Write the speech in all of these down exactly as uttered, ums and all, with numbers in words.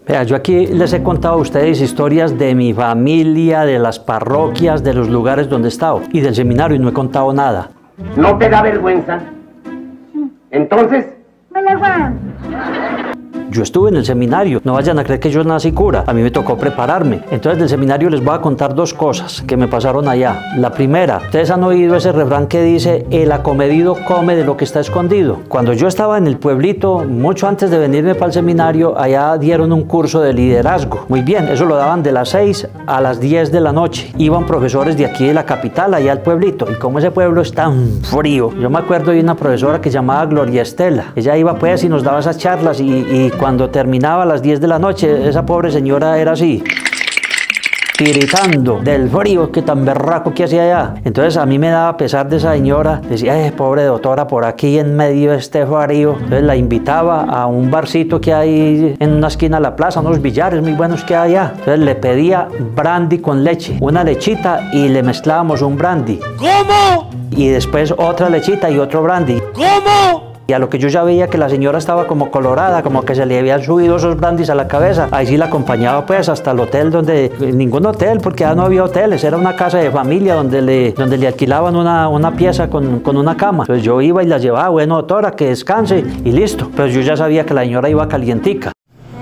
Vea, yo aquí les he contado a ustedes historias de mi familia, de las parroquias, de los lugares donde he estado y del seminario y no he contado nada. ¿No te da vergüenza? Entonces... Me la guardo. Yo estuve en el seminario, no vayan a creer que yo nací cura, a mí me tocó prepararme. Entonces del seminario les voy a contar dos cosas que me pasaron allá. La primera, ustedes han oído ese refrán que dice, el acomedido come de lo que está escondido. Cuando yo estaba en el pueblito, mucho antes de venirme para el seminario, allá dieron un curso de liderazgo. Muy bien, eso lo daban de las seis a las diez de la noche. Iban profesores de aquí de la capital, allá al pueblito. Y como ese pueblo es tan frío, yo me acuerdo de una profesora que se llamaba Gloria Estela. Ella iba pues y nos daba esas charlas y, y cuando terminaba a las diez de la noche, esa pobre señora era así, tiritando del frío que tan berraco que hacía allá. Entonces a mí me daba pesar de esa señora, decía, eh, pobre doctora, por aquí en medio de este frío. Entonces la invitaba a un barcito que hay en una esquina de la plaza, unos billares muy buenos que hay allá. Entonces le pedía brandy con leche, una lechita y le mezclábamos un brandy. ¿Cómo? Y después otra lechita y otro brandy. ¿Cómo? Y a lo que yo ya veía que la señora estaba como colorada, como que se le habían subido esos brandis a la cabeza. Ahí sí la acompañaba pues hasta el hotel donde... Ningún hotel, porque ya no había hoteles. Era una casa de familia donde le, donde le alquilaban una, una pieza con, con una cama. Entonces yo iba y la llevaba, bueno, doctora, que descanse y listo. Pero yo ya sabía que la señora iba calientica.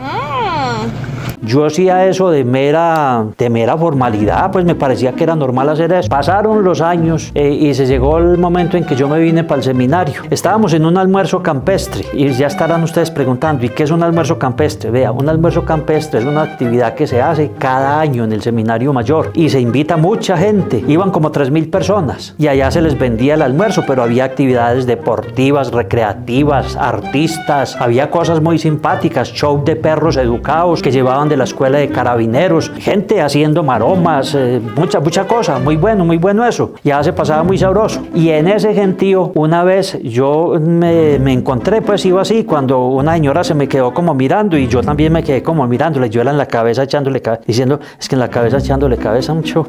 Yo hacía eso de mera, de mera formalidad, pues me parecía que era normal hacer eso. Pasaron los años eh, y se llegó el momento en que yo me vine para el seminario. Estábamos en un almuerzo campestre y ya estarán ustedes preguntando, ¿y qué es un almuerzo campestre? Vea, un almuerzo campestre es una actividad que se hace cada año en el seminario mayor y se invita mucha gente. Iban como tres mil personas y allá se les vendía el almuerzo, pero había actividades deportivas, recreativas, artistas, había cosas muy simpáticas, show de perros educados que llevaban de la escuela de carabineros, gente haciendo maromas, eh, mucha, mucha cosa, muy bueno, muy bueno eso. Ya se pasaba muy sabroso. Y en ese gentío, una vez yo me, me encontré, pues iba así, cuando una señora se me quedó como mirando y yo también me quedé como mirándole, yo era en la cabeza echándole cabeza, diciendo, es que en la cabeza echándole cabeza mucho.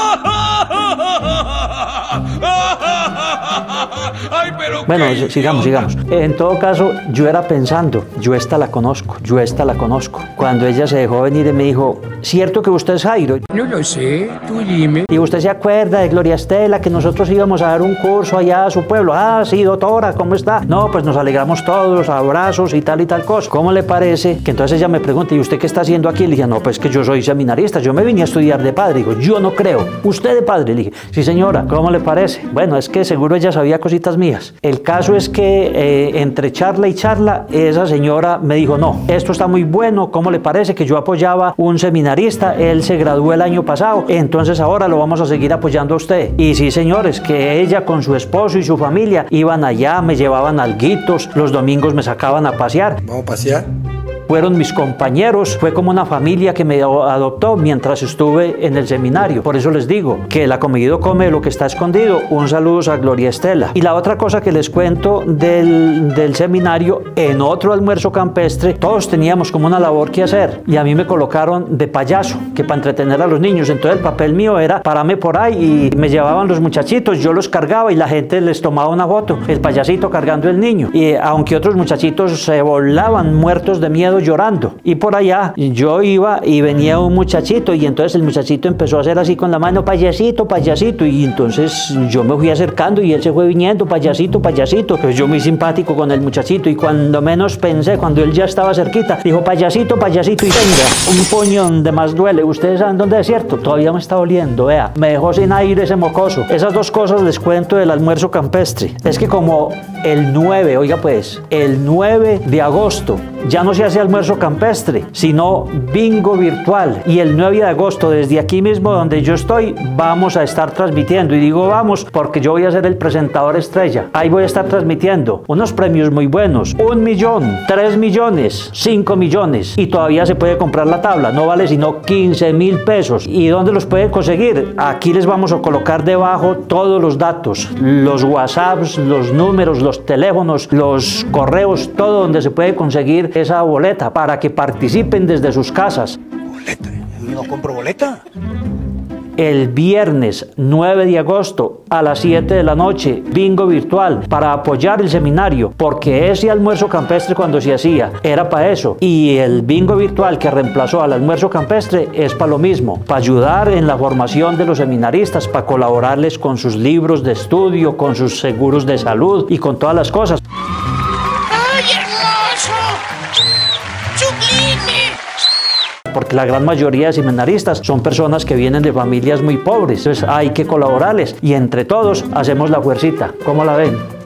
Ay, pero bueno, sigamos, sigamos. En todo caso, yo era pensando, yo esta la conozco, yo esta la conozco. Cuando ella se dejó venir y me dijo, ¿cierto que usted es Jairo? No lo sé, tú dime. ¿Y usted se acuerda de Gloria Estela, que nosotros íbamos a dar un curso allá a su pueblo? Ah, sí, doctora, ¿cómo está? No, pues nos alegramos todos, abrazos y tal y tal cosa. ¿Cómo le parece? Que entonces ella me pregunta, ¿y usted qué está haciendo aquí? Le dije, no, pues que yo soy seminarista, yo me vine a estudiar de padre. Digo, yo no creo. ¿Usted de padre? Le dije, sí señora, ¿cómo le parece? Bueno, es que seguro ella sabía cositas mías. El caso es que eh, entre charla y charla, esa señora me dijo, no, esto está muy bueno, ¿cómo le parece que yo apoyaba un seminarista? Él se graduó el año pasado, entonces ahora lo vamos a seguir apoyando a usted. Y sí, señores, que ella con su esposo y su familia iban allá, me llevaban alguitos, los domingos me sacaban a pasear. ¿Vamos a pasear? Fueron mis compañeros, fue como una familia que me adoptó mientras estuve en el seminario. Por eso les digo que el acomedido come lo que está escondido. Un saludo a Gloria Estela. Y la otra cosa que les cuento del, del seminario, en otro almuerzo campestre, todos teníamos como una labor que hacer. Y a mí me colocaron de payaso, que para entretener a los niños. Entonces el papel mío era pararme por ahí y me llevaban los muchachitos, yo los cargaba y la gente les tomaba una foto. El payasito cargando el niño. Y aunque otros muchachitos se volaban muertos de miedo, llorando. Y por allá yo iba y venía un muchachito y entonces el muchachito empezó a hacer así con la mano, payasito, payasito, y entonces yo me fui acercando y él se fue viniendo, payasito, payasito. Pues yo muy simpático con el muchachito y cuando menos pensé, cuando él ya estaba cerquita, dijo payasito, payasito y tenga un puñón de más duele. Ustedes saben dónde es cierto, todavía me está oliendo, vea, me dejó sin aire ese mocoso. Esas dos cosas les cuento del almuerzo campestre. Es que como el nueve, oiga pues, el nueve de agosto ya no se hace almuerzo campestre, sino bingo virtual. Y el nueve de agosto, desde aquí mismo donde yo estoy, vamos a estar transmitiendo. Y digo vamos porque yo voy a ser el presentador estrella. Ahí voy a estar transmitiendo unos premios muy buenos. Un millón, tres millones, cinco millones. Y todavía se puede comprar la tabla. No vale sino quince mil pesos. ¿Y dónde los pueden conseguir? Aquí les vamos a colocar debajo todos los datos. Los WhatsApps, los números, los teléfonos, los correos, todo donde se puede conseguir esa boleta para que participen desde sus casas. ¿Boleta? ¿Yo no compro boleta? el viernes nueve de agosto a las siete de la noche, bingo virtual para apoyar el seminario, porque ese almuerzo campestre cuando se hacía era para eso, y el bingo virtual que reemplazó al almuerzo campestre es para lo mismo, para ayudar en la formación de los seminaristas, para colaborarles con sus libros de estudio, con sus seguros de salud y con todas las cosas. ¡Ay, hermoso! ¡Sublime! Porque la gran mayoría de seminaristas son personas que vienen de familias muy pobres, entonces hay que colaborarles y entre todos hacemos la fuercita. ¿Cómo la ven?